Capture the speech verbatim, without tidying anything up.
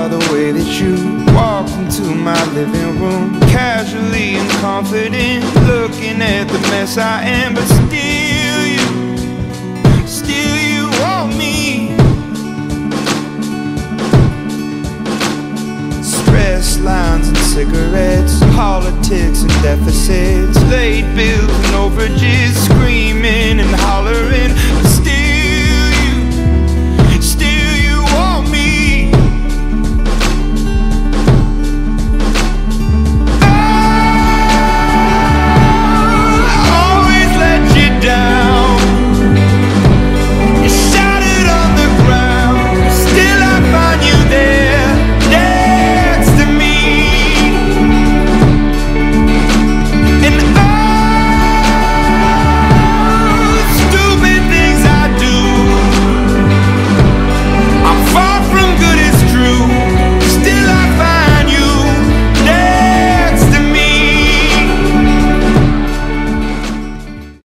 about the way that you walked into my living room, casually and confident, looking at the mess I am. But still you, still you want me. Stress lines and cigarettes, politics and deficits, late bills and overages, screaming and hollering.